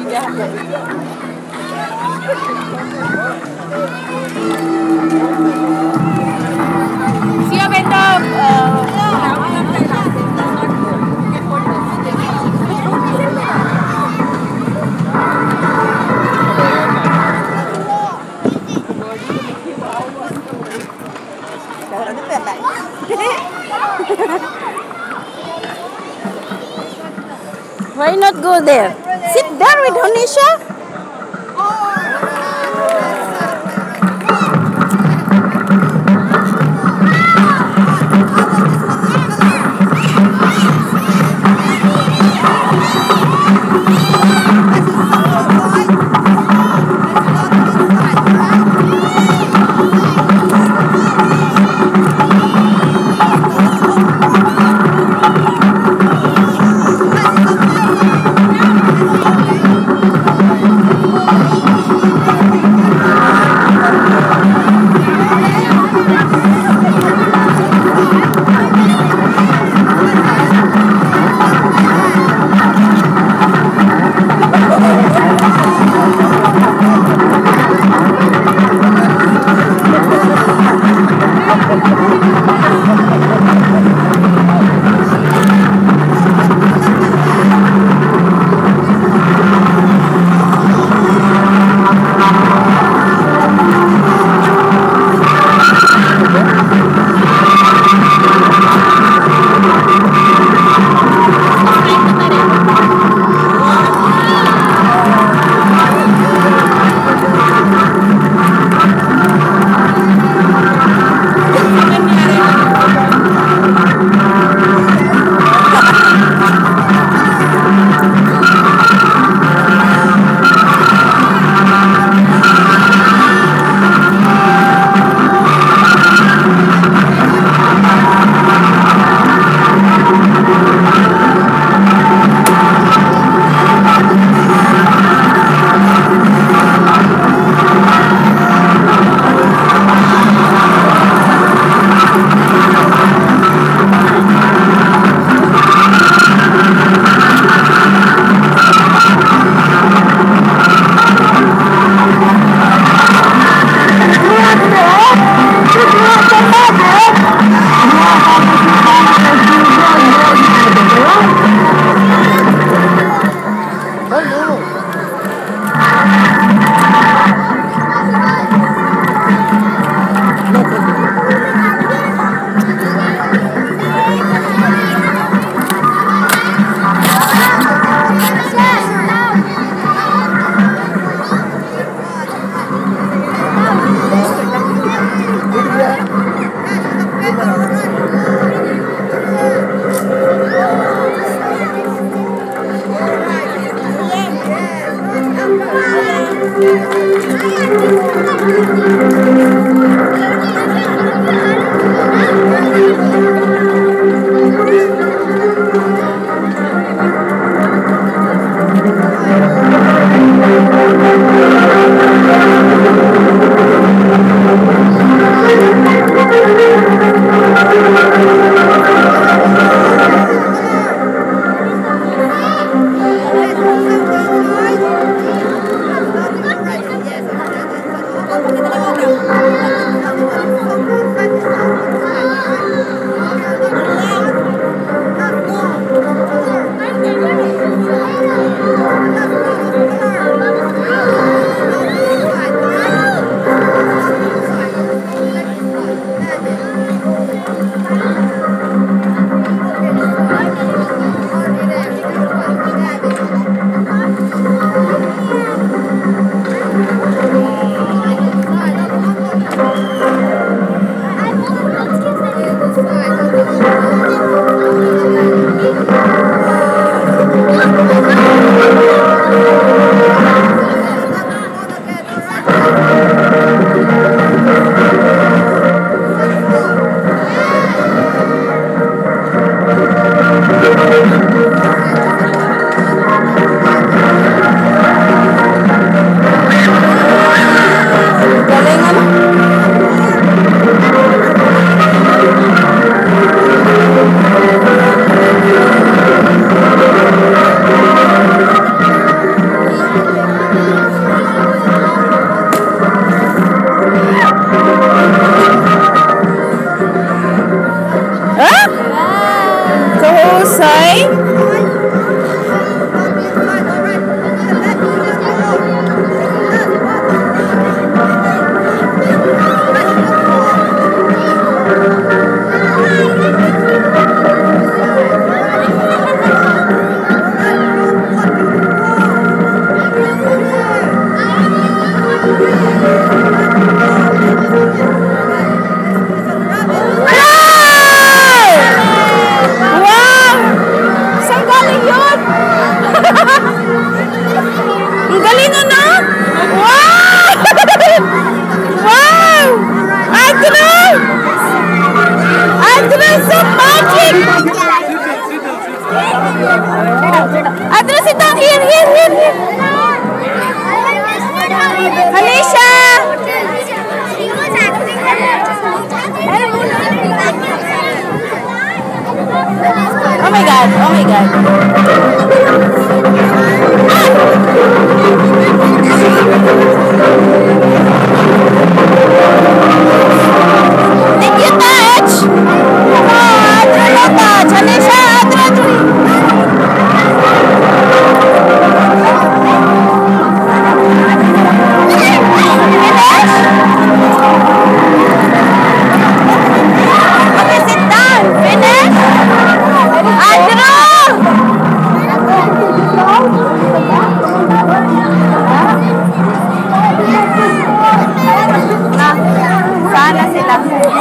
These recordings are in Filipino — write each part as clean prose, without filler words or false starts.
Siya bento Why not go there? Sit there with Honisha. Adru, sit down here. Aisha! Oh my God. Did you touch? No, Adru, no touch. Aisha, Adru. Okay, sit down. Finish? Adru! Sana sila.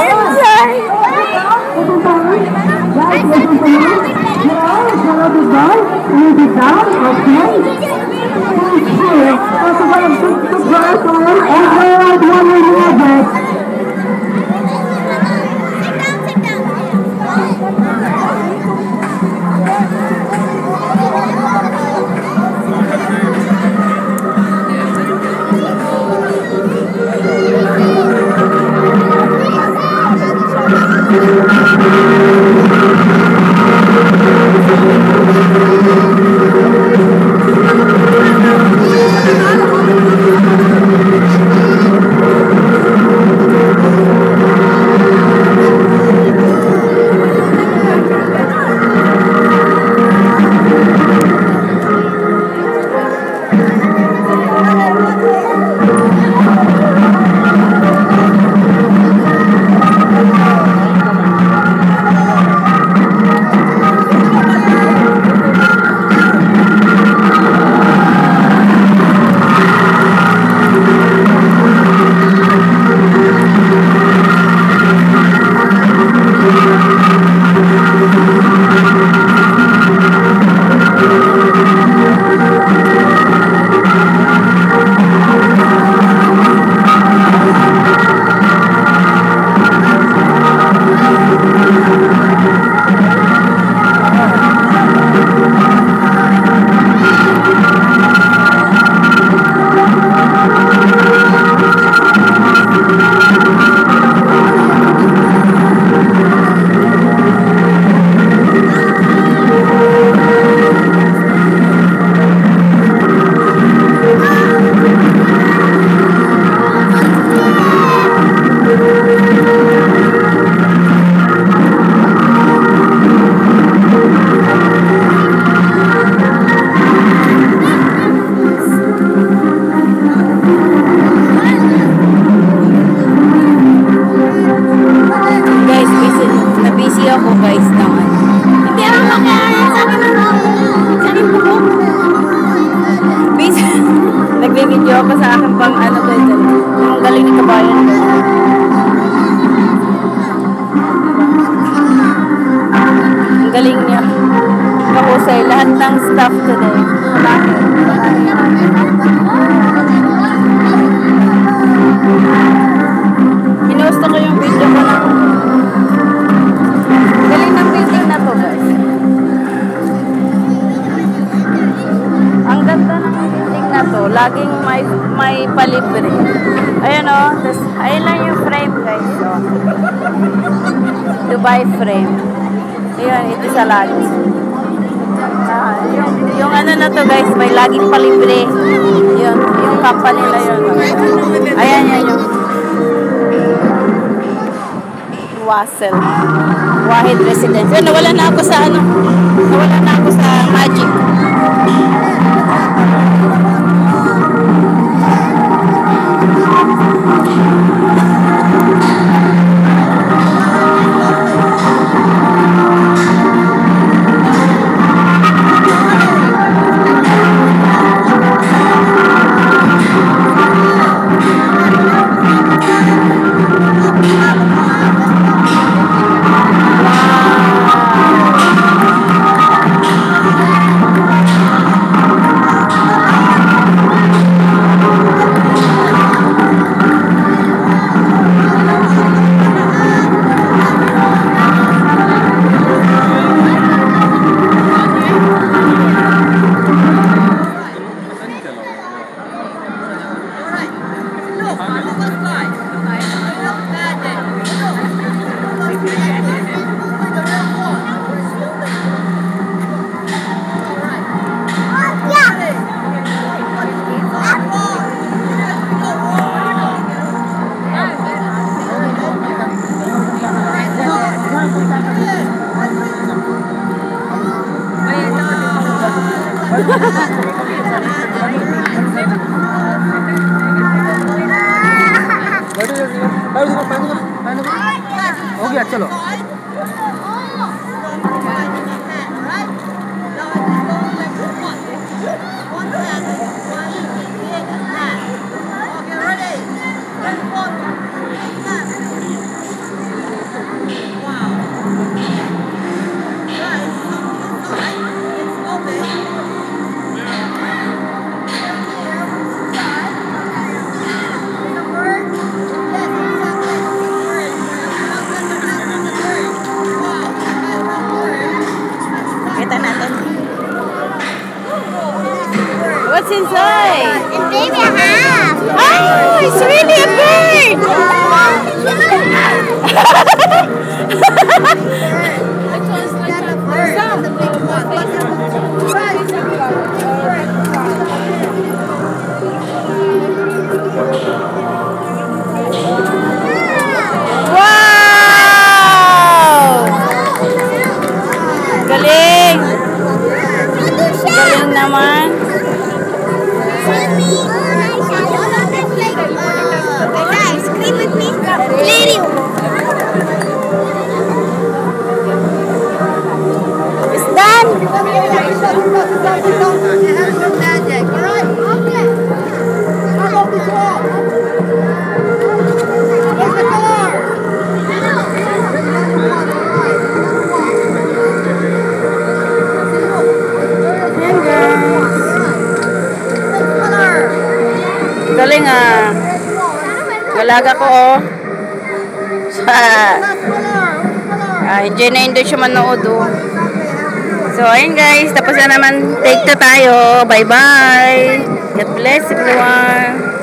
Nagbe-video ako sa akin pang ano ko dyan. Yung galing ni kabayan ko. Ang galing niya. Kahusay lahat ng staff today. Pinusto ko yung video ko ng galing ng building na to, guys. Ang ganda ng building na to. Laging may palibre. Ayan o. Ayun lang yung frame, guys. So, Dubai frame. Ayan, ito sa lagi. Yung ano na to, guys, may laging palibre. Yun, yung company na yun. Ayan, yan yung Wasel. Wahid Residence. Yun, nawala na ako sa ano. Nawala na ako sa Magic. हो गया चलो What's inside? And baby, I have. Oh, it's really a bird! Wow! Galing! Galing naman. Scream with me. Lady. It's done! Magic. Right? Okay. How about this wall? What's the color? Ayan guys. Galing ah. Galaga ko oh. Enjoy na enjoy siya manood oh. So ayun guys, tapos na naman take 2 tayo. Bye bye. God bless everyone.